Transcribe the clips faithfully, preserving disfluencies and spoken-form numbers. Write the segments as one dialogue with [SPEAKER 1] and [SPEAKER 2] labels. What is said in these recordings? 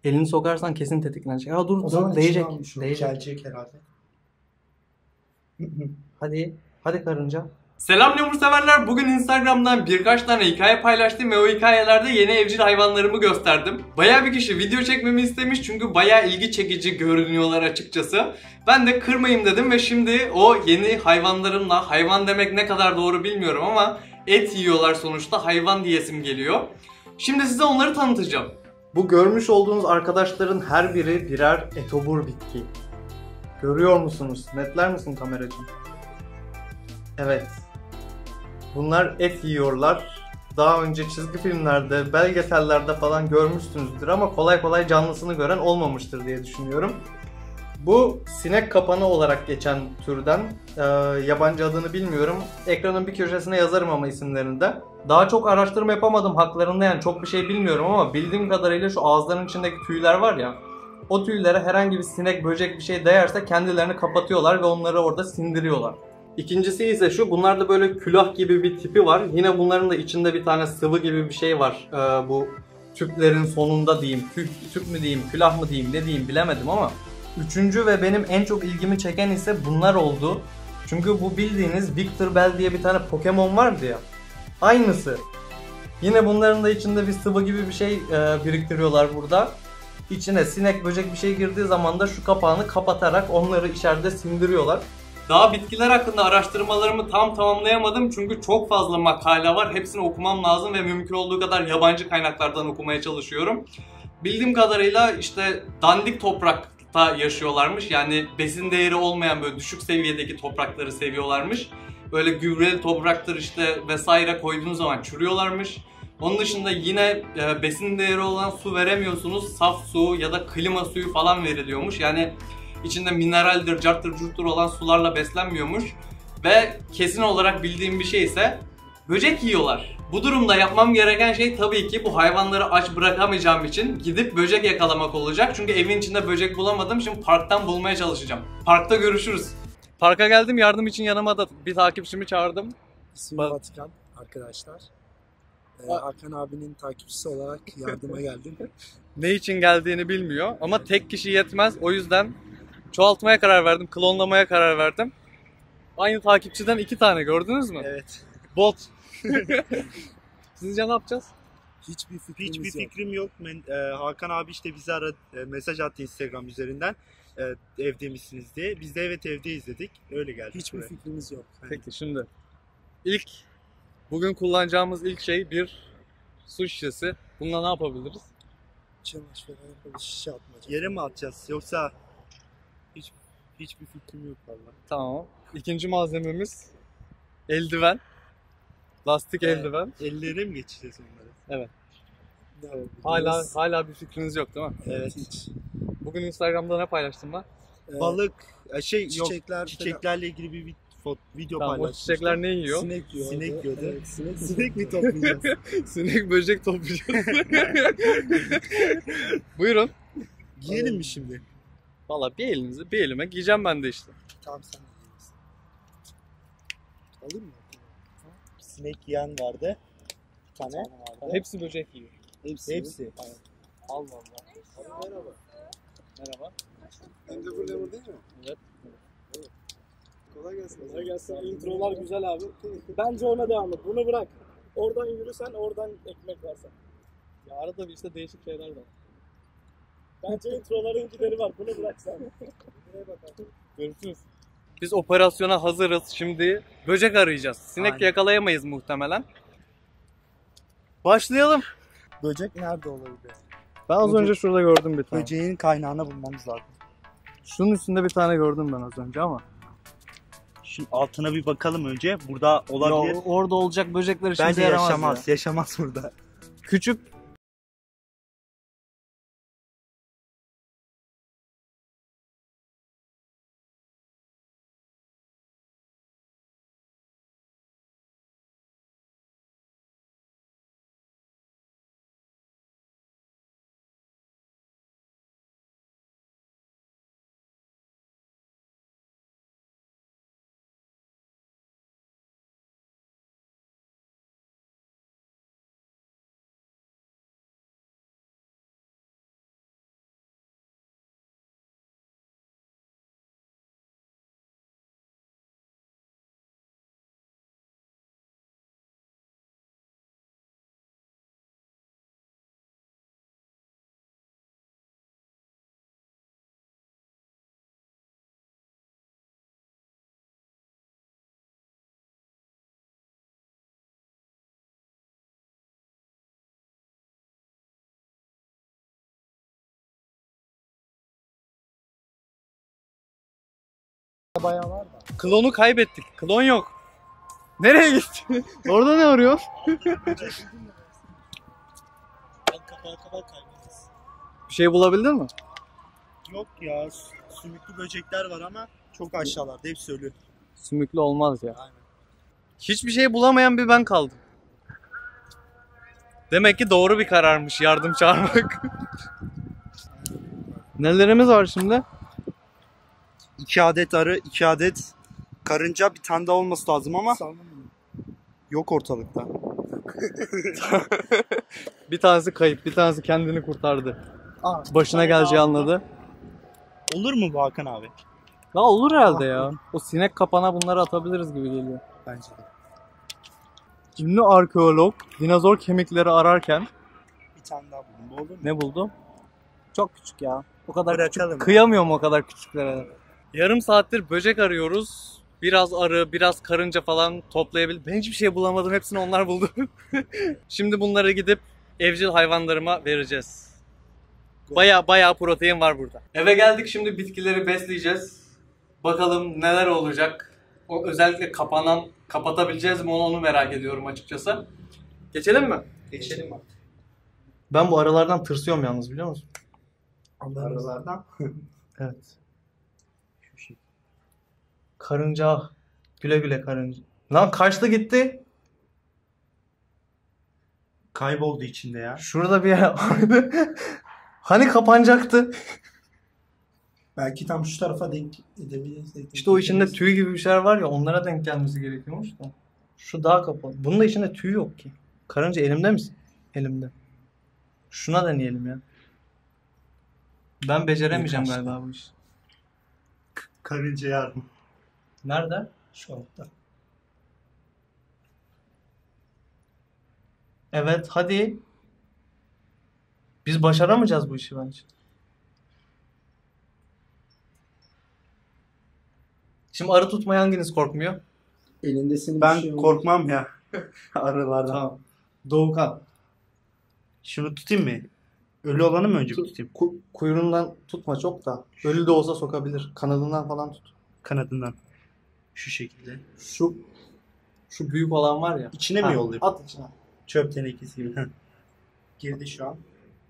[SPEAKER 1] Elini sokarsan kesin tetiklenecek. Ha dur
[SPEAKER 2] O zaman
[SPEAKER 1] değecek.
[SPEAKER 2] içine almış o.
[SPEAKER 1] Değecek.
[SPEAKER 2] Gelecek herhalde.
[SPEAKER 1] Hadi. Hadi karınca.
[SPEAKER 3] Selam lemur severler. Bugün Instagram'dan birkaç tane hikaye paylaştım ve o hikayelerde yeni evcil hayvanlarımı gösterdim. Bayağı bir kişi video çekmemi istemiş çünkü bayağı ilgi çekici görünüyorlar açıkçası. Ben de kırmayayım dedim ve şimdi o yeni hayvanlarımla, hayvan demek ne kadar doğru bilmiyorum ama et yiyorlar sonuçta, hayvan diyesim geliyor. Şimdi size onları tanıtacağım.
[SPEAKER 1] Bu görmüş olduğunuz arkadaşların her biri birer etobur bitki. Görüyor musunuz? Netler misin kameracığım? Evet. Bunlar et yiyorlar. Daha önce çizgi filmlerde, belgesellerde falan görmüşsünüzdür ama kolay kolay canlısını gören olmamıştır diye düşünüyorum. Bu sinek kapanı olarak geçen türden, e, yabancı adını bilmiyorum. Ekranın bir köşesine yazarım ama isimlerini de. Daha çok araştırma yapamadım haklarında, yani çok bir şey bilmiyorum ama bildiğim kadarıyla şu ağızlarının içindeki tüyler var ya, o tüylere herhangi bir sinek, böcek bir şey değerse kendilerini kapatıyorlar ve onları orada sindiriyorlar. İkincisi ise şu, bunlarda böyle külah gibi bir tipi var. Yine bunların da içinde bir tane sıvı gibi bir şey var. Ee, bu tüplerin sonunda diyeyim, tüp, tüp mü diyeyim, külah mı diyeyim, ne diyeyim bilemedim ama. Üçüncü ve benim en çok ilgimi çeken ise bunlar oldu. Çünkü bu bildiğiniz Victor Bell diye bir tane Pokemon vardı ya. Aynısı. Yine bunların da içinde bir sıvı gibi bir şey e, biriktiriyorlar burada. İçine sinek, böcek bir şey girdiği zaman da şu kapağını kapatarak onları içeride sindiriyorlar.
[SPEAKER 3] Daha bitkiler hakkında araştırmalarımı tam tamamlayamadım çünkü çok fazla makale var. Hepsini okumam lazım ve mümkün olduğu kadar yabancı kaynaklardan okumaya çalışıyorum. Bildiğim kadarıyla işte dandik toprakta yaşıyorlarmış. Yani besin değeri olmayan böyle düşük seviyedeki toprakları seviyorlarmış. Böyle gübreli topraktır işte vesaire koyduğunuz zaman çürüyorlarmış. Onun dışında yine e, besin değeri olan su veremiyorsunuz. Saf su ya da klima suyu falan veriliyormuş. Yani içinde mineraldir, carttır, curttur olan sularla beslenmiyormuş. Ve kesin olarak bildiğim bir şey ise böcek yiyorlar. Bu durumda yapmam gereken şey tabii ki bu hayvanları aç bırakamayacağım için gidip böcek yakalamak olacak. Çünkü evin içinde böcek bulamadım. Şimdi parktan bulmaya çalışacağım. Parkta görüşürüz. Parka geldim, yardım için yanıma da bir takipçimi çağırdım.
[SPEAKER 2] İsmim
[SPEAKER 3] Ba-
[SPEAKER 2] Vatikan arkadaşlar. Ee, Hakan abinin takipçisi olarak yardıma geldim.
[SPEAKER 3] Ne için geldiğini bilmiyor ama tek kişi yetmez. O yüzden çoğaltmaya karar verdim, klonlamaya karar verdim. Aynı takipçiden iki tane, gördünüz mü?
[SPEAKER 2] Evet.
[SPEAKER 3] Bot. Sizce ne yapacağız?
[SPEAKER 2] Hiçbir fikrimiz
[SPEAKER 4] Hiçbir
[SPEAKER 2] yok.
[SPEAKER 4] fikrim yok. Ben, e, Hakan abi işte bize ara, e, mesaj attı Instagram üzerinden. E, evde misiniz diye. Biz de evet evdeyiz dedik. Öyle geldik
[SPEAKER 2] Hiçbir
[SPEAKER 4] buraya.
[SPEAKER 2] fikrimiz yok.
[SPEAKER 3] Peki şimdi ilk bugün kullanacağımız ilk şey bir su şişesi. Bununla ne yapabiliriz?
[SPEAKER 2] Çamaşır falan yapabilir, şişe atmaca.
[SPEAKER 4] Yere mi atacağız yoksa hiç hiçbir fikrim yok vallahi.
[SPEAKER 3] Tamam. İkinci malzememiz eldiven. Lastik
[SPEAKER 4] Ee,
[SPEAKER 3] eldiven.
[SPEAKER 4] Ellere mi geçeceğiz onları?
[SPEAKER 2] Ne yapabiliriz?
[SPEAKER 3] Hala hala bir fikriniz yok değil mi?
[SPEAKER 4] Evet.
[SPEAKER 2] Hiç.
[SPEAKER 3] Bugün Instagram'da ne paylaştım ben?
[SPEAKER 2] Ee,
[SPEAKER 4] Balık, e, şey
[SPEAKER 2] çiçekler
[SPEAKER 4] yok. Çiçeklerle ilgili bir vid- fo- video
[SPEAKER 3] Tamam, o
[SPEAKER 4] paylaşmıştım.
[SPEAKER 3] çiçekler ne yiyor?
[SPEAKER 2] Sinek yiyordu.
[SPEAKER 4] Sinek yiyordu.
[SPEAKER 2] Evet, sinek,
[SPEAKER 4] Sinek mi toplayacağız?
[SPEAKER 3] Sinek böcek toplayacağız. Buyurun.
[SPEAKER 4] Giyelim mi şimdi?
[SPEAKER 3] Valla bir elinizi bir elime giyeceğim ben de işte.
[SPEAKER 2] Tamam sen de yiyebilirsin. Alayım mı?
[SPEAKER 4] Sinek yiyen vardı. Bir tane.
[SPEAKER 2] vardı.
[SPEAKER 3] Hepsi böcek yiyor.
[SPEAKER 2] Hepsi.
[SPEAKER 4] Hepsi.
[SPEAKER 3] Allah Allah.
[SPEAKER 2] Merhaba.
[SPEAKER 3] Merhaba.
[SPEAKER 2] Endeavor Lemur değil mi?
[SPEAKER 3] Evet.
[SPEAKER 2] Kolay gelsin.
[SPEAKER 5] Kolay gelsin. Introlar güzel abi. Bence ona devam et. Bunu bırak. Oradan yürüsen, oradan ekmek versen.
[SPEAKER 3] Ya arada bir işte değişik şeyler var.
[SPEAKER 5] Bence introların gideri var. Bunu bırak sen. Buraya bakalım.
[SPEAKER 3] Görüşürüz. Biz operasyona hazırız. Şimdi böcek arayacağız. Sinek
[SPEAKER 4] Aynen.
[SPEAKER 3] yakalayamayız muhtemelen. Başlayalım.
[SPEAKER 4] Böcek nerede olabilir?
[SPEAKER 3] Ben az
[SPEAKER 4] Böcek-
[SPEAKER 3] önce şurada gördüm bir tane.
[SPEAKER 4] Böceğin kaynağını bulmamız lazım.
[SPEAKER 3] Şunun üstünde bir tane gördüm ben az önce ama.
[SPEAKER 4] Şimdi altına bir bakalım önce. Burada olabilir.
[SPEAKER 3] Ya, orada olacak böcekler işimize
[SPEAKER 4] Bence
[SPEAKER 3] yaramaz
[SPEAKER 4] yaşamaz.
[SPEAKER 3] ya.
[SPEAKER 4] Yaşamaz burada.
[SPEAKER 3] Küçük
[SPEAKER 2] Bayağı var da.
[SPEAKER 3] Klonu kaybettik. Klon yok. Nereye gitti? Orada ne arıyor?
[SPEAKER 4] Kapağı kapağı kaybederiz.
[SPEAKER 3] Bir şey bulabildin mi?
[SPEAKER 4] Yok ya, sümüklü böcekler var ama çok aşağılarda, hepsi ölü.
[SPEAKER 3] Sümüklü olmaz ya.
[SPEAKER 4] Aynen.
[SPEAKER 3] Hiçbir şey bulamayan bir ben kaldım. Demek ki doğru bir kararmış yardım çağırmak. Nelerimiz var şimdi?
[SPEAKER 4] İki adet arı, iki adet karınca, bir tane daha olması lazım ama yok ortalıkta.
[SPEAKER 3] Bir tanesi kayıp, bir tanesi kendini kurtardı.
[SPEAKER 2] Aa,
[SPEAKER 3] Başına geleceği anladı.
[SPEAKER 4] Olur mu bu Hakan abi?
[SPEAKER 3] Ya olur herhalde ya. O sinek kapana bunları atabiliriz gibi geliyor.
[SPEAKER 4] Bence de.
[SPEAKER 3] Ünlü arkeolog dinozor kemikleri ararken
[SPEAKER 4] Bir tane daha buldum. Bu olur mu?
[SPEAKER 3] ne buldu? Çok küçük ya. O kadar
[SPEAKER 4] Bırakalım.
[SPEAKER 3] küçük. Kıyamıyorum o kadar küçüklere. Yarım saattir böcek arıyoruz. Biraz arı, biraz karınca falan toplayabildim. Ben hiçbir şey bulamadım. Hepsini onlar buldu. Şimdi bunları gidip evcil hayvanlarıma vereceğiz. Baya baya protein var burada. Eve geldik, şimdi bitkileri besleyeceğiz. Bakalım neler olacak. O özellikle kapanan, kapatabileceğiz mi onu, onu merak ediyorum açıkçası. Geçelim mi?
[SPEAKER 4] Geçelim abi.
[SPEAKER 1] Ben bu arılardan tırsıyorum yalnız, biliyor musun?
[SPEAKER 4] Arılardan.
[SPEAKER 1] Evet. Karınca. Güle güle karınca. Lan kaçtı gitti.
[SPEAKER 4] Kayboldu içinde ya.
[SPEAKER 1] Şurada bir yer vardı. Hani kapanacaktı.
[SPEAKER 2] belki tam şu tarafa denk edebiliriz.
[SPEAKER 1] İşte o içinde tüy gibi bir şeyler var ya, onlara denk gelmesi gerekiyormuş da. Şu daha kapalı. Bunun da içinde tüy yok ki. Karınca elimde misin? Elimde. Şuna deneyelim ya. Ben beceremeyeceğim
[SPEAKER 2] Kaçtı.
[SPEAKER 1] galiba bu işi.
[SPEAKER 4] Karınca yardım.
[SPEAKER 1] Nerede?
[SPEAKER 2] Şu altta.
[SPEAKER 1] Evet, hadi. Biz başaramayacağız bu işi bence. Şimdi arı tutmaya hanginiz korkmuyor?
[SPEAKER 2] Elinde senin
[SPEAKER 4] Ben
[SPEAKER 2] bir şey olur.
[SPEAKER 4] korkmam ya. Arılardan.
[SPEAKER 1] Tamam. Doğukan.
[SPEAKER 4] Şunu tutayım mı? Ölü olanı mı önce
[SPEAKER 1] Tut.
[SPEAKER 4] tutayım?
[SPEAKER 1] Ku- kuyruğundan tutma çok da. Ölü de olsa sokabilir. Kanadından falan tut.
[SPEAKER 4] Kanadından. Şu şekilde.
[SPEAKER 1] Şu şu büyük olan var ya.
[SPEAKER 4] İçine
[SPEAKER 1] Ha,
[SPEAKER 4] mi yollayayım?
[SPEAKER 1] At içine.
[SPEAKER 4] Çöp tenekesi gibi. Girdi şu an.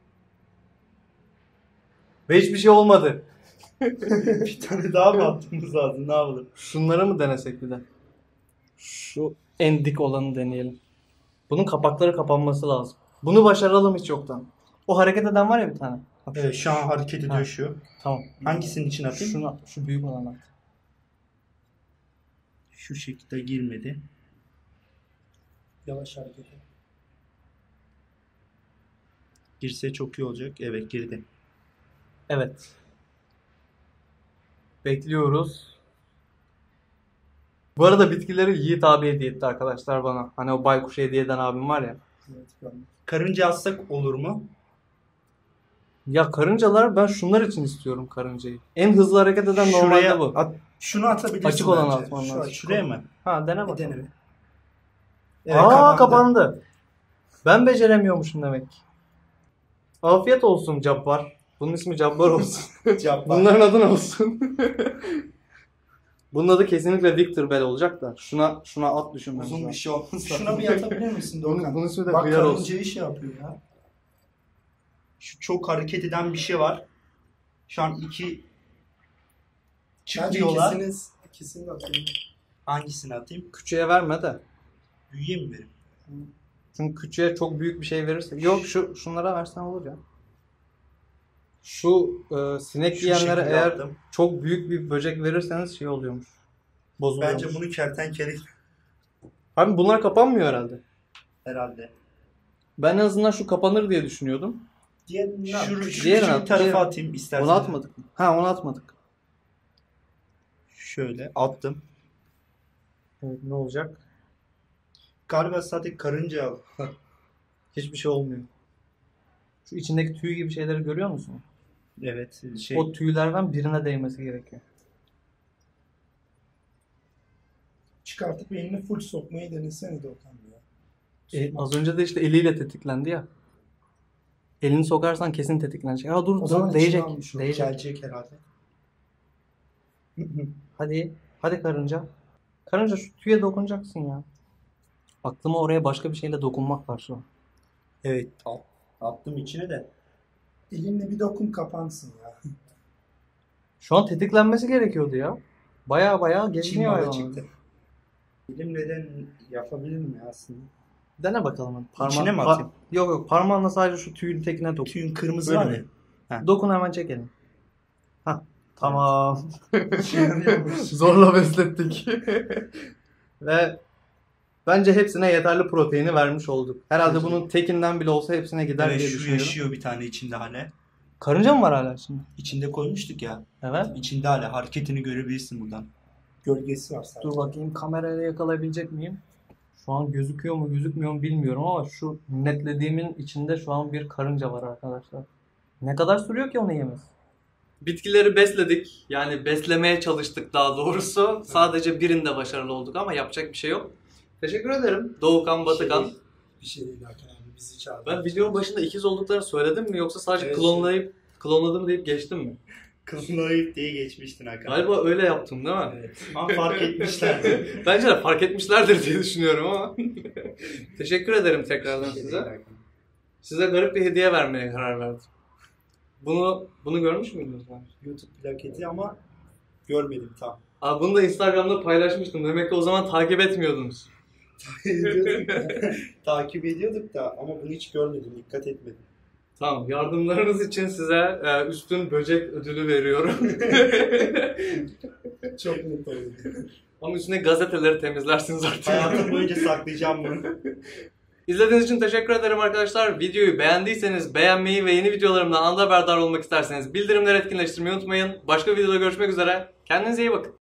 [SPEAKER 1] Ve hiçbir şey olmadı.
[SPEAKER 4] Bir tane daha mı atmamız lazım? Ne yapalım?
[SPEAKER 1] Şunları mı denesek bir de? Şu en dik olanı deneyelim. Bunun kapakları kapanması lazım. Bunu başaralım hiç yoktan. O hareket eden var ya bir tane. Bak,
[SPEAKER 4] Evet, şu an hareket ediyor
[SPEAKER 1] Ha.
[SPEAKER 4] şu.
[SPEAKER 1] Tamam.
[SPEAKER 4] Hangisinin için atayım?
[SPEAKER 1] Şunu, şu büyük olanı at.
[SPEAKER 4] Şu şekilde girmedi.
[SPEAKER 2] Yavaş hareket et.
[SPEAKER 4] Girse çok iyi olacak. Evet, girdi.
[SPEAKER 1] Evet. Bekliyoruz. Bu arada bitkileri Yiğit abi hediye etti arkadaşlar bana. Hani o baykuş hediye eden abim var ya.
[SPEAKER 2] Evet, görmedim.
[SPEAKER 4] Karınca atsak olur mu?
[SPEAKER 1] Ya karıncalar, ben şunlar için istiyorum karıncayı. En hızlı hareket eden normalde
[SPEAKER 4] Şuraya
[SPEAKER 1] bu.
[SPEAKER 4] at.
[SPEAKER 2] Şunu atabilirsin.
[SPEAKER 1] Açık olanı
[SPEAKER 2] bence.
[SPEAKER 1] atman
[SPEAKER 2] Şu
[SPEAKER 1] lazım.
[SPEAKER 2] açık
[SPEAKER 4] Şuraya
[SPEAKER 2] olan.
[SPEAKER 4] mı?
[SPEAKER 1] Ha, dene
[SPEAKER 2] Bir
[SPEAKER 1] bakalım.
[SPEAKER 2] dene bir.
[SPEAKER 1] Aa, kapandı. Ben beceremiyormuşum demek ki. Afiyet olsun Cabbar. Bunun ismi Cabbar olsun.
[SPEAKER 2] Cabbar.
[SPEAKER 1] Bunların adı ne olsun? Bunun adı kesinlikle Victor Bell olacak da. Şuna şuna at düşünmemiz
[SPEAKER 2] Uzun bir
[SPEAKER 1] lazım.
[SPEAKER 2] şey olmaz. Şuna bir atabilir misin
[SPEAKER 1] Bunun,
[SPEAKER 2] Doğukan?
[SPEAKER 1] bunun ismi de
[SPEAKER 2] Bak
[SPEAKER 1] Hıyar olsun.
[SPEAKER 2] karıncayı şey yapıyor ya.
[SPEAKER 4] Şu çok hareket eden bir şey var. Şu an iki
[SPEAKER 2] Bence
[SPEAKER 4] çıkıyorlar.
[SPEAKER 2] ikisini, ikisini de atayım.
[SPEAKER 4] Hangisini atayım?
[SPEAKER 1] Küçüğe verme de.
[SPEAKER 4] Büyüye mi vereyim?
[SPEAKER 1] Çünkü küçüğe çok büyük bir şey verirse. Yok, şu şunlara versen olur ya. Şu e, sinek
[SPEAKER 4] Şu
[SPEAKER 1] yiyenlere
[SPEAKER 4] şekilde
[SPEAKER 1] eğer
[SPEAKER 4] attım.
[SPEAKER 1] çok büyük bir böcek verirseniz şey oluyormuş. Bozuluyormuş.
[SPEAKER 4] Bence bunu kertenkele
[SPEAKER 1] Abi bunlar kapanmıyor herhalde.
[SPEAKER 4] herhalde.
[SPEAKER 1] Ben en azından şu kapanır diye düşünüyordum.
[SPEAKER 2] Diğerini ne
[SPEAKER 4] Şu,
[SPEAKER 2] yapayım?
[SPEAKER 4] şu
[SPEAKER 1] Diğerini
[SPEAKER 4] küçük
[SPEAKER 1] at,
[SPEAKER 4] tarafa
[SPEAKER 1] diğerini.
[SPEAKER 4] atayım istersen.
[SPEAKER 1] Onu atmadık mı? Ha, onu atmadık.
[SPEAKER 4] Şöyle attım.
[SPEAKER 1] Evet, ne olacak?
[SPEAKER 4] Galiba sadece karınca al.
[SPEAKER 1] Hiçbir şey olmuyor. Şu içindeki tüy gibi şeyleri görüyor musun?
[SPEAKER 4] Evet şey.
[SPEAKER 1] O tüylerden birine değmesi gerekiyor.
[SPEAKER 2] Çıkartıp elini full sokmayı denesene Doğukan ya.
[SPEAKER 1] E, az önce de işte eliyle tetiklendi ya. Elini sokarsan kesin tetiklenecek. Ha dur,
[SPEAKER 2] O
[SPEAKER 1] dur
[SPEAKER 2] zaman
[SPEAKER 1] değecek.
[SPEAKER 2] içine almış o.
[SPEAKER 1] Değecek.
[SPEAKER 4] Gelecek herhalde.
[SPEAKER 1] Hadi. Hadi karınca. Karınca şu tüye dokunacaksın ya. Aklıma oraya başka bir şeyle dokunmak var şu an.
[SPEAKER 4] Evet, at- attım içine de.
[SPEAKER 2] Elinle bir dokun kapansın ya.
[SPEAKER 1] Şu an tetiklenmesi gerekiyordu ya. Baya baya geziniyor
[SPEAKER 4] Çimbalı
[SPEAKER 1] hayvan.
[SPEAKER 4] çıktı. Elim neden yapabilirim ya aslında?
[SPEAKER 1] Dene bakalım. Parma-
[SPEAKER 4] İçine mi
[SPEAKER 1] pa-
[SPEAKER 4] atayım?
[SPEAKER 1] Yok yok, parmağınla sadece şu tüyün tekine dokun.
[SPEAKER 4] Tüyün kırmızı
[SPEAKER 1] Böyle
[SPEAKER 4] var
[SPEAKER 1] mi?
[SPEAKER 4] ya. Ha.
[SPEAKER 1] Dokun, hemen çekelim. Hah. Tamam. Zorla beslettik. Ve bence hepsine yeterli proteini vermiş olduk. Herhalde
[SPEAKER 4] Bence de.
[SPEAKER 1] bunun tekinden bile olsa hepsine gider
[SPEAKER 4] Evet,
[SPEAKER 1] diye
[SPEAKER 4] şu
[SPEAKER 1] düşünüyorum.
[SPEAKER 4] yaşıyor bir tane içinde hala.
[SPEAKER 1] Karınca mı var hala şimdi?
[SPEAKER 4] İçinde koymuştuk ya.
[SPEAKER 1] Evet.
[SPEAKER 4] İçinde hala. Hareketini görebilirsin buradan.
[SPEAKER 2] Gölgesi var sadece.
[SPEAKER 1] Dur bakayım, kamerayla yakalayabilecek miyim? Şu an gözüküyor mu gözükmüyor mu bilmiyorum ama şu netlediğimin içinde şu an bir karınca var arkadaşlar. Ne kadar sürüyor ki onu yemesi?
[SPEAKER 3] Bitkileri besledik. Yani beslemeye çalıştık daha doğrusu. Sadece birinde başarılı olduk ama yapacak bir şey yok. Teşekkür ederim Doğukan, Batıkan.
[SPEAKER 2] Şey, bir şey değil Hakan abi, bizi çağırdı.
[SPEAKER 3] Ben videonun başında ikiz olduklarını söyledim mi yoksa sadece
[SPEAKER 2] Evet.
[SPEAKER 3] klonlayıp klonladım deyip geçtim mi?
[SPEAKER 4] Kızılayıp diye geçmiştin Hakan.
[SPEAKER 3] Galiba öyle yaptım değil mi?
[SPEAKER 4] Evet. Ama fark etmişler.
[SPEAKER 3] Bence de fark etmişlerdir diye düşünüyorum ama. Teşekkür ederim tekrardan
[SPEAKER 4] Bir şey
[SPEAKER 3] size.
[SPEAKER 4] değil Hakan.
[SPEAKER 3] Size garip bir hediye vermeye karar verdim. Bunu bunu görmüş müydünüz?
[SPEAKER 4] YouTube plaketi ama görmedim tam.
[SPEAKER 3] Abi bunu da Instagram'da paylaşmıştım. Demek ki o zaman takip etmiyordunuz.
[SPEAKER 4] Takip ediyorduk da ama bunu hiç görmedim, dikkat etmedim.
[SPEAKER 3] Tamam, yardımlarınız için size e, üstün böcek ödülü veriyorum.
[SPEAKER 2] Çok mutlu oldum.
[SPEAKER 3] Ama üstüne gazeteleri temizlersiniz artık.
[SPEAKER 4] Hayatım boyunca saklayacağım bunu.
[SPEAKER 3] İzlediğiniz için teşekkür ederim arkadaşlar. Videoyu beğendiyseniz beğenmeyi ve yeni videolarımdan anında haberdar olmak isterseniz bildirimleri etkinleştirmeyi unutmayın. Başka videoda görüşmek üzere. Kendinize iyi bakın.